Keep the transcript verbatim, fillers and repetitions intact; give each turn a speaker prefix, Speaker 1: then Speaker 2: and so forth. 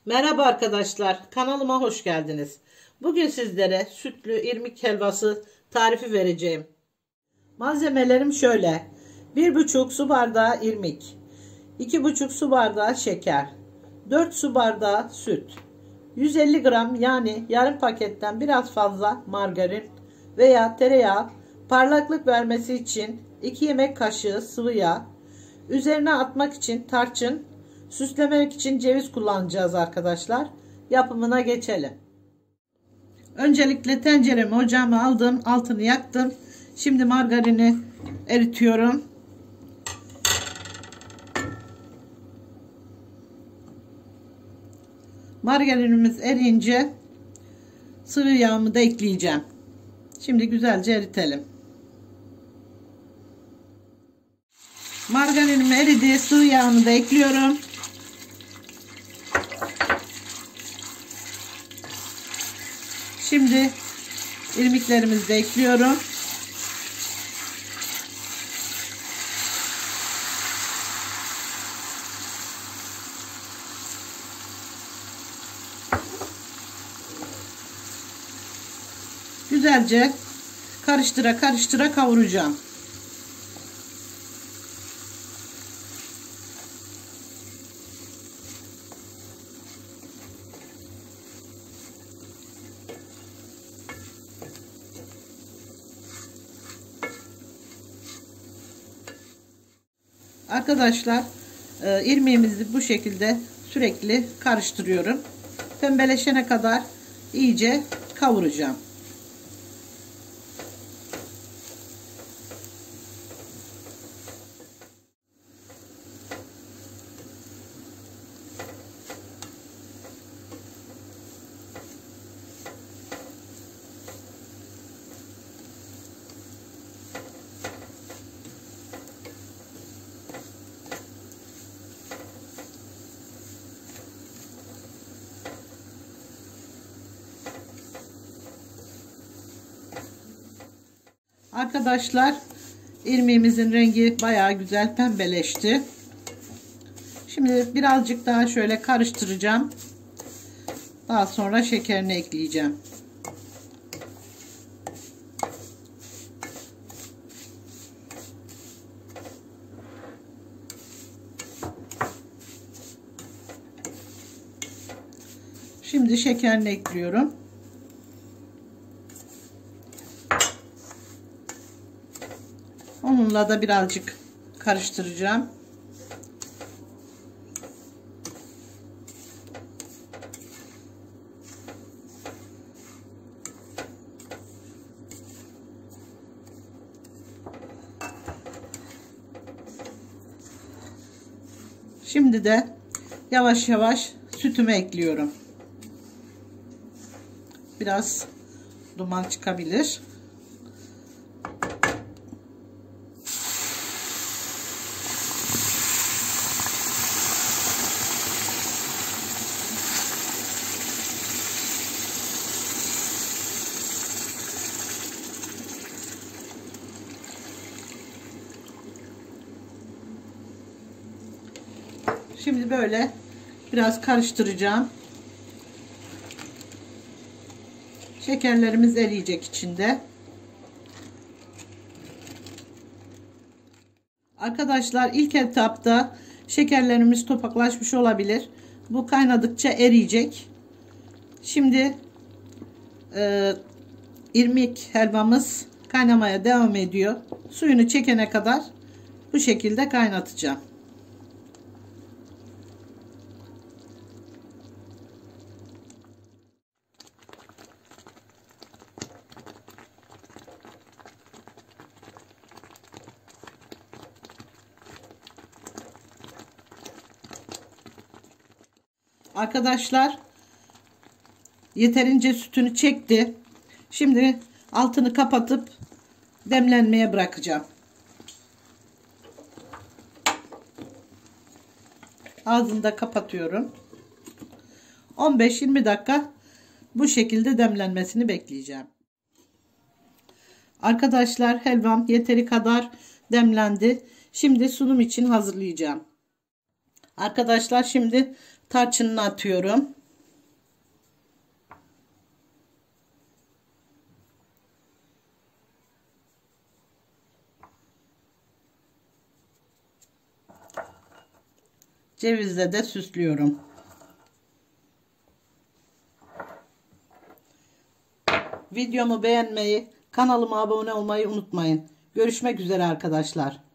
Speaker 1: Merhaba arkadaşlar, kanalıma hoş geldiniz. Bugün sizlere sütlü irmik helvası tarifi vereceğim. Malzemelerim şöyle: bir buçuk su bardağı irmik, iki buçuk su bardağı şeker, dört su bardağı süt, yüz elli gram yani yarım paketten biraz fazla margarin veya tereyağı, parlaklık vermesi için iki yemek kaşığı sıvı yağ, üzerine atmak için tarçın, süslemek için ceviz kullanacağız arkadaşlar. Yapımına geçelim. Öncelikle tenceremi ocağıma aldım. Altını yaktım. Şimdi margarini eritiyorum. Margarinimiz eriyince sıvı yağımı da ekleyeceğim. Şimdi güzelce eritelim. Margarinim eridi. Sıvı yağını da ekliyorum. Şimdi irmiklerimizi de ekliyorum. Güzelce karıştıra karıştıra kavuracağım. Arkadaşlar, irmiğimizi bu şekilde sürekli karıştırıyorum. Pembeleşene kadar iyice kavuracağım. Arkadaşlar, irmiğimizin rengi bayağı güzel pembeleşti. Şimdi birazcık daha şöyle karıştıracağım. Daha sonra şekerini ekleyeceğim. Şimdi şekerini ekliyorum. Onunla da birazcık karıştıracağım. Şimdi de yavaş yavaş sütümü ekliyorum. Biraz duman çıkabilir. Şimdi böyle biraz karıştıracağım. Şekerlerimiz eriyecek içinde. Arkadaşlar, ilk etapta şekerlerimiz topaklaşmış olabilir. Bu kaynadıkça eriyecek. Şimdi e, irmik helvamız kaynamaya devam ediyor. Suyunu çekene kadar bu şekilde kaynatacağım. Arkadaşlar, yeterince sütünü çekti. Şimdi altını kapatıp demlenmeye bırakacağım. Ağzını da kapatıyorum. on beş yirmi dakika bu şekilde demlenmesini bekleyeceğim. Arkadaşlar, helvam yeteri kadar demlendi. Şimdi sunum için hazırlayacağım. Arkadaşlar, şimdi tarçınını atıyorum. Cevizle de süslüyorum. Videomu beğenmeyi, kanalıma abone olmayı unutmayın. Görüşmek üzere arkadaşlar.